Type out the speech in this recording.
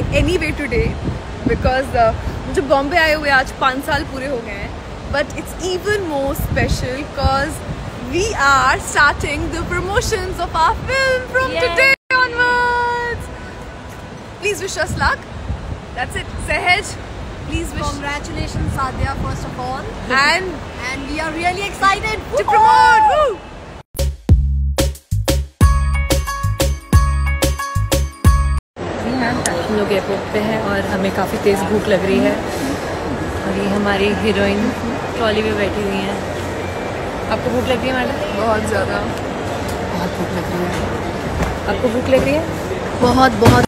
anyway today because मुझे बॉम्बे आए हुए आज 5 साल पूरे हो गए हैं, but it's even more special because we are starting the promotions of our film from today onwards. Please wish us luck. That's it. Sehaj, please wish. Congratulations, Sadhya, first of all. And we are really excited to promote. Woo! हम लोग airport पे हैं और हमें काफ़ी तेज़ भूख लग रही है और ये हमारी हीरोइन ट्रॉली में बैठी हुई हैं। आपको भूख लग रही है मैडम? बहुत ज़्यादा। बहुत भूख लग रही है। आपको भूख लग रही है? बहुत बहुत